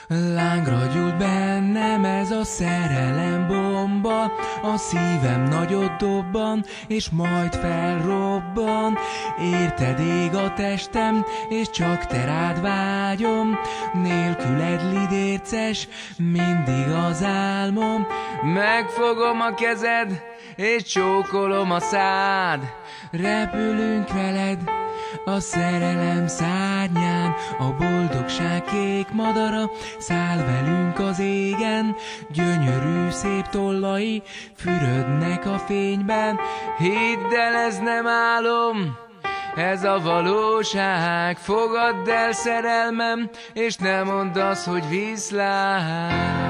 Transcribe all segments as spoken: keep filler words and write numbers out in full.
Lángra gyújt bennem ez a szerelem bomba, a szívem nagyot dobban, és majd felrobban. Érted ég a testem, és csak te rád vágyom, nélküled lidérces, mindig az álmom. Megfogom a kezed, és csókolom a szád, repülünk veled a szerelem szárnyán, a boldogság kék madara száll velünk az égen, gyönyörű szép tollai fürödnek a fényben. Hidd el, ez nem álom, ez a valóság. Fogadd el szerelmem, és ne mondd azt, hogy viszlát.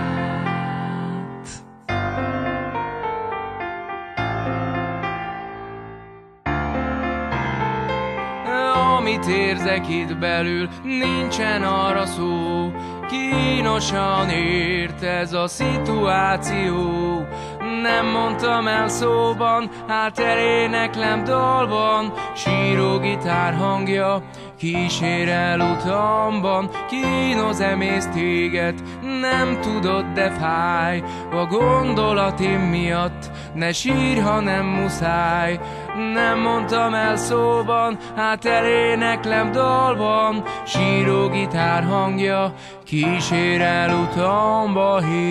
Amit érzek itt belül, nincsen arra szó. Kínosan ért ez a szituáció. Nem mondtam el szóban, hát eléneklem dalban. Síró gitár hangja kísér el utamban. Kínoz emész téged, nem tudod, de fáj a gondolatim miatt. Ne sírj, ha nem muszáj. Nem mondtam el szóban, hát eléneklem dalban. Síró gitár hangja kísér el utamba. Hí.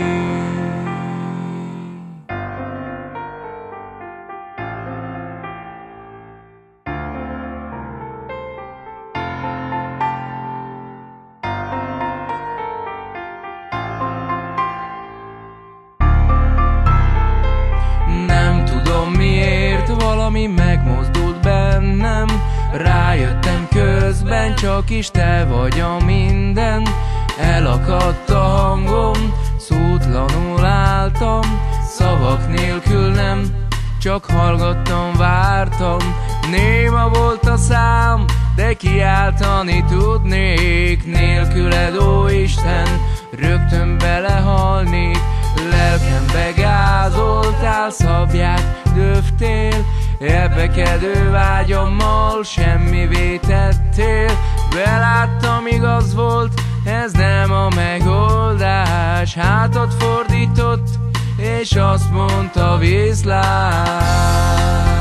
Nem tudom miért, valami megmozdult bennem. Rájöttem közben, csak is te vagy a minden. Elakadt a hangom, szótlanul álltam, szavak nélkül nem, csak hallgattam, vártam. Néma volt a szám, de kiáltani tudnék. Nélküled, ó Isten, rögtön belehalnék. Lelkembe gázoltál, szablyát döftél, elbekedő vágyammal semmivé tettél. Beláttam, igaz volt, ez nem a megoldás. Hátat fordított, és azt mondta, viszlát.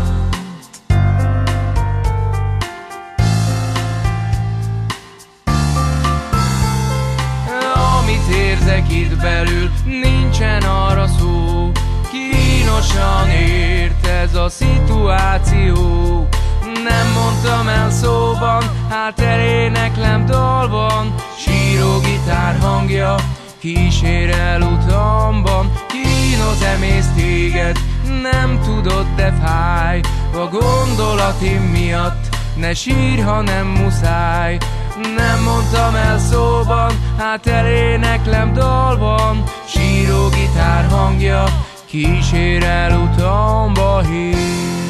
Amit érzek itt belül, nincsen arra szó. Kínosan ért ez a szituáció. Nem mondtam el szóban, hát eléneklem dalban. Síró gitár hangja kísér el utamban. Kínoz emész téged, nem tudod, de fáj a gondolatim miatt. Ne sírj, ha nem muszáj. Nem mondtam el szóban, hát eléneklem dalban. Síró gitár hangja kísér el utamba. Hí.